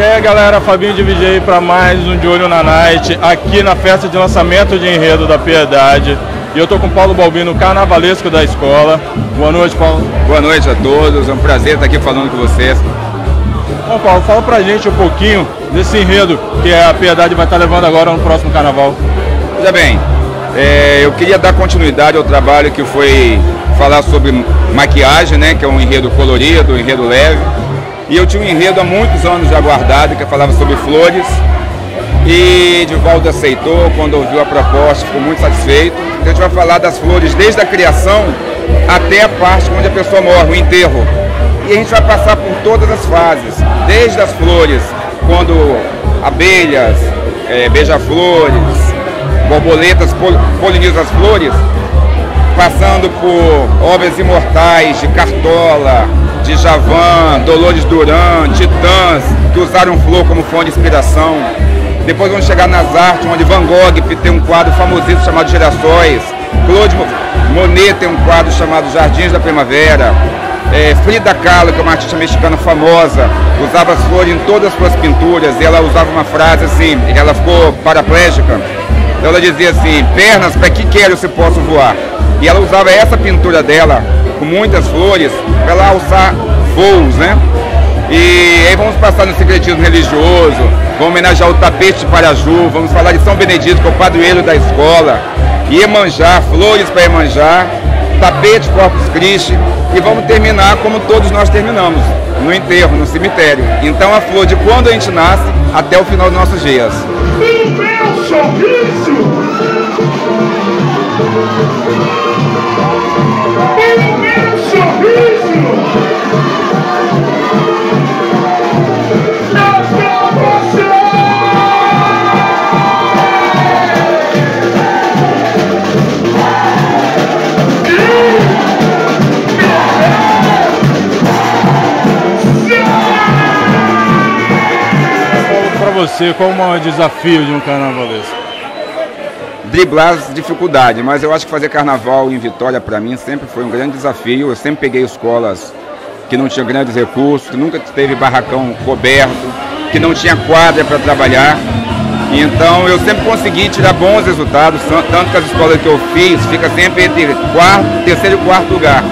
aí galera, Fabinho de VJ para mais um De Olho na Night, aqui na festa de lançamento de enredo da Piedade. E eu tô com o Paulo Balbino, carnavalesco da escola. Boa noite, Paulo. Boa noite a todos, é um prazer estar aqui falando com vocês. Bom, Paulo, fala pra gente um pouquinho desse enredo que a Piedade vai estar levando agora no próximo carnaval. Veja bem, eu queria dar continuidade ao trabalho que foi falar sobre maquiagem, né, que é um enredo colorido, um enredo leve. E eu tinha um enredo há muitos anos já guardado, que falava sobre flores. E Divaldo aceitou, quando ouviu a proposta, ficou muito satisfeito. Então a gente vai falar das flores desde a criação até a parte onde a pessoa morre, o enterro. E a gente vai passar por todas as fases, desde as flores, quando abelhas, beija-flores, borboletas polinizam as flores, passando por obras imortais de Cartola, de Javan, Dolores Duran, Titãs, que usaram flor como fonte de inspiração. Depois vamos chegar nas artes, onde Van Gogh tem um quadro famosíssimo chamado Girassóis, Claude Monet tem um quadro chamado Jardins da Primavera, Frida Kahlo, que é uma artista mexicana famosa, usava as flores em todas as suas pinturas, e ela usava uma frase assim, ela ficou paraplégica, então ela dizia assim: pernas, para que quero se posso voar? E ela usava essa pintura dela, com muitas flores, para ela alçar voos, né? E aí vamos passar no secretismo religioso, vamos homenagear o tapete de Paraju, vamos falar de São Benedito, que é o padroeiro da escola, Iemanjá, flores para Iemanjá, tapete Corpus Christi, e vamos terminar como todos nós terminamos, no enterro, no cemitério. Então a flor de quando a gente nasce até o final dos nossos dias. O meu sorriso! O meu sorriso! Para você, qual o maior desafio de um carnavalesco? Driblar as dificuldades, mas eu acho que fazer carnaval em Vitória para mim sempre foi um grande desafio. Eu sempre peguei escolas que não tinham grandes recursos, que nunca teve barracão coberto, que não tinha quadra para trabalhar. Então eu sempre consegui tirar bons resultados, tanto que as escolas que eu fiz fica sempre entre terceiro e quarto lugar.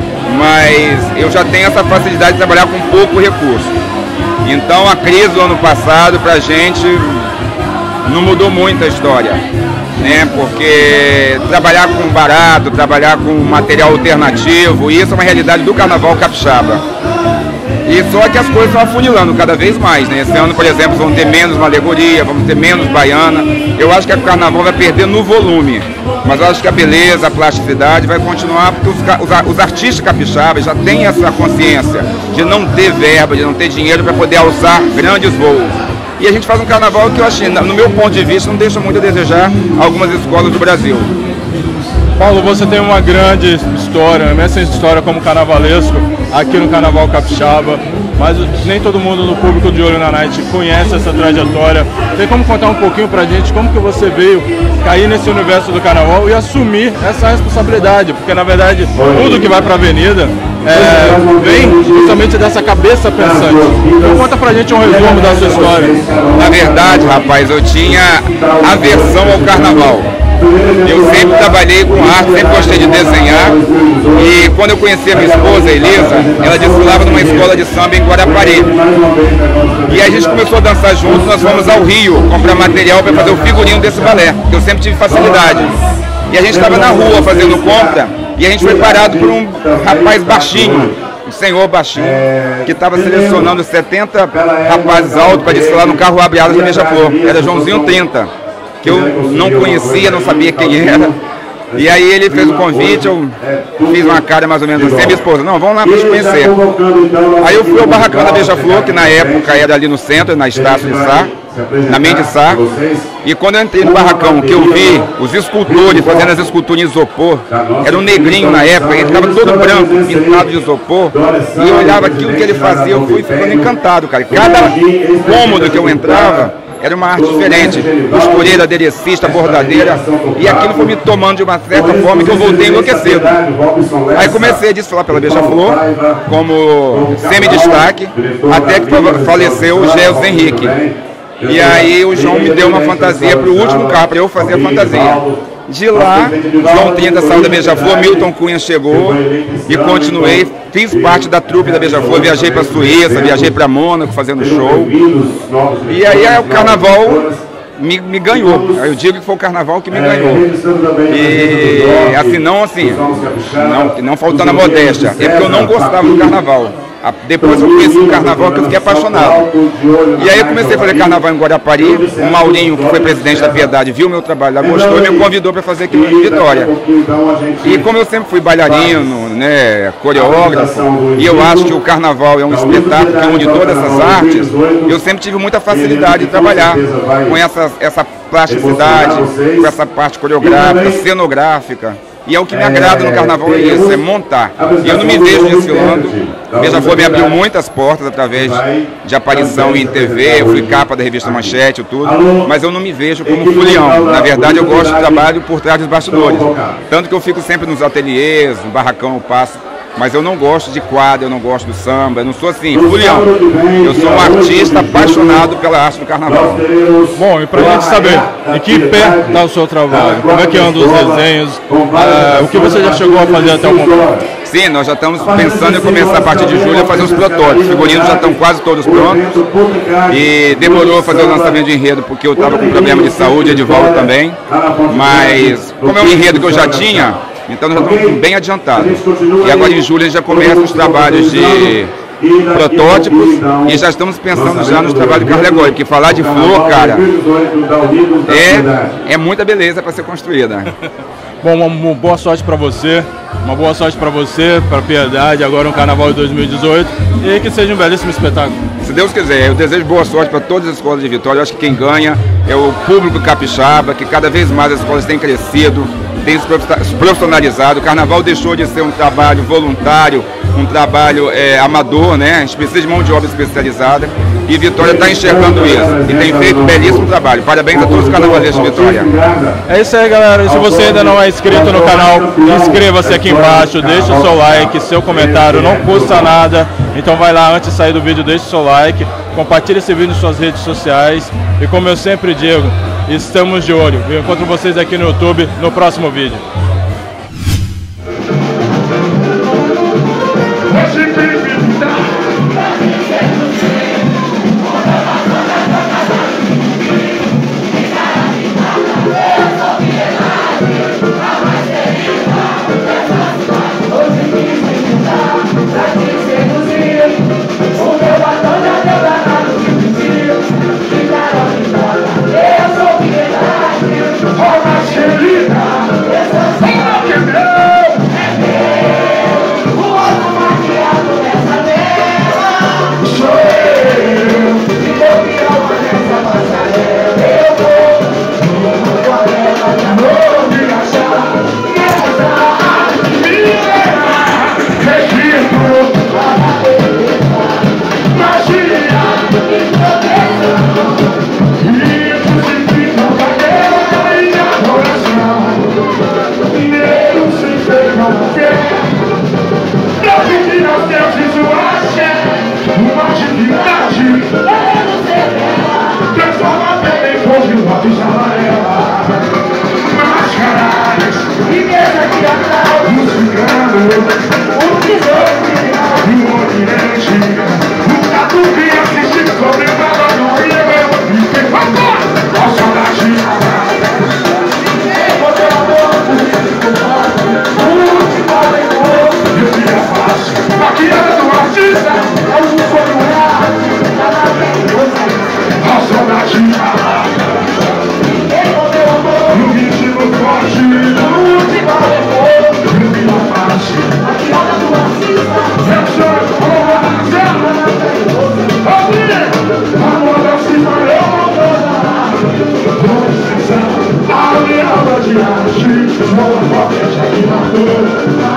Mas eu já tenho essa facilidade de trabalhar com pouco recurso. Então a crise do ano passado pra gente não mudou muito a história, né? Porque trabalhar com barato, trabalhar com material alternativo, isso é uma realidade do carnaval capixaba. E só que as coisas estão afunilando cada vez mais, né? Esse ano, por exemplo, vamos ter menos uma alegoria, vamos ter menos baiana. Eu acho que o carnaval vai perder no volume, mas eu acho que a beleza, a plasticidade vai continuar, porque os artistas capixabas já têm essa consciência de não ter verba, de não ter dinheiro para poder alçar grandes voos. E a gente faz um carnaval que eu acho, no meu ponto de vista, não deixa muito a desejar algumas escolas do Brasil. Paulo, você tem uma grande história, uma imensa história como carnavalesco aqui no Carnaval Capixaba, mas nem todo mundo no público de Olho na Night conhece essa trajetória. Tem como contar um pouquinho pra gente como que você veio cair nesse universo do carnaval e assumir essa responsabilidade? Porque na verdade tudo que vai pra avenida vem justamente dessa cabeça pensante. Então conta pra gente um resumo da sua história. Na verdade, rapaz, eu tinha aversão ao carnaval. Eu sempre trabalhei com arte, sempre gostei de desenhar. E quando eu conheci a minha esposa, Elisa, ela desfilava numa escola de samba em Guarapari. E a gente começou a dançar juntos, nós fomos ao Rio comprar material para fazer o figurino desse balé. Eu sempre tive facilidade. E a gente estava na rua fazendo compra e a gente foi parado por um rapaz baixinho, um senhor baixinho, que estava selecionando 70 rapazes altos para desfilar no carro abre-alas da Beija-Flor. Era Joãozinho 30. Que eu não conhecia, não sabia quem era. E aí ele fez o convite, eu fiz uma cara mais ou menos assim, a minha esposa: não, vamos lá para te conhecer. Aí eu fui ao barracão da Beija-Flor, que na época era ali no centro, na Estácio de Sá, na Mente de Sá. E quando eu entrei no barracão, que eu vi os escultores fazendo as esculturas em isopor, era um negrinho na época, ele estava todo branco, pintado de isopor, e eu olhava aquilo que ele fazia, eu fui ficando encantado, cara. Cada cômodo que eu entrava, era uma arte diferente, costureira, aderecista, bordadeira, e aquilo foi me tomando de uma certa forma que eu voltei enlouquecido. Aí comecei a desfilar pela Beija-Flor, como semi-destaque, até que faleceu o Jesus Henrique. E aí o João me deu uma fantasia para o último carro, para eu fazer a fantasia. De lá, João 30 saiu da Beija-Flor, Milton Cunha chegou e continuei, fiz parte da trupe da Beija-Flor, viajei para a Suíça, viajei para Mônaco fazendo show. E aí o carnaval me ganhou. Eu digo que foi o carnaval que me ganhou. E assim, não faltando a modéstia, é porque eu não gostava do carnaval. Depois eu conheci o carnaval que eu fiquei apaixonado. E aí eu comecei a fazer carnaval em Guarapari. O Maurinho, que foi presidente da Piedade, viu meu trabalho lá, gostou e me convidou para fazer aqui em Vitória. E como eu sempre fui bailarino, né, coreógrafo, e eu acho que o carnaval é um espetáculo que une todas essas artes, eu sempre tive muita facilidade de trabalhar com essa plasticidade, com essa parte coreográfica, cenográfica. E é o que me agrada no carnaval, é isso, é montar. E eu não me vejo desfilando. Beija-Flor me abriu muitas portas através de aparição em TV, eu fui capa da revista Manchete, tudo, mas eu não me vejo como folião. Na verdade, eu gosto de trabalho por trás dos bastidores. Tanto que eu fico sempre nos ateliês, no barracão eu passo. Mas eu não gosto de quadro, eu não gosto do samba, eu não sou assim, folião. Eu sou um artista apaixonado pela arte do carnaval. Bom, e pra gente saber, em que pé está o seu trabalho? Como é que andam os desenhos? O que você já chegou a fazer até o momento? Sim, nós já estamos pensando em começar a partir de julho a fazer os protótipos. Os figurinos já estão quase todos prontos. E demorou a fazer o lançamento de enredo porque eu estava com problema de saúde, Edivaldo também. Mas, como é um enredo que eu já tinha, então nós já estamos bem adiantados. E agora em julho a gente já começa os trabalhos de protótipos e já estamos pensando já nos trabalhos de carnaval, porque falar de flor, cara, é muita beleza para ser construída. Bom, uma boa sorte para você, para Piedade, agora no Carnaval de 2018, e que seja um belíssimo espetáculo. Se Deus quiser, eu desejo boa sorte para todas as escolas de Vitória. Eu acho que quem ganha é o público capixaba, que cada vez mais as escolas têm crescido, têm se profissionalizado. O Carnaval deixou de ser um trabalho voluntário, um trabalho amador, né? A gente precisa de mão de obra especializada e Vitória está enxergando isso e tem feito um belíssimo trabalho. Parabéns a todos os carnavalistas de Vitória. É isso aí, galera. E se você ainda não é inscrito no canal, inscreva-se aqui embaixo, deixe o seu like, seu comentário, não custa nada. Então vai lá, antes de sair do vídeo, deixe o seu like, compartilhe esse vídeo nas suas redes sociais e, como eu sempre digo, estamos de olho. Eu encontro vocês aqui no YouTube no próximo vídeo. She's more than a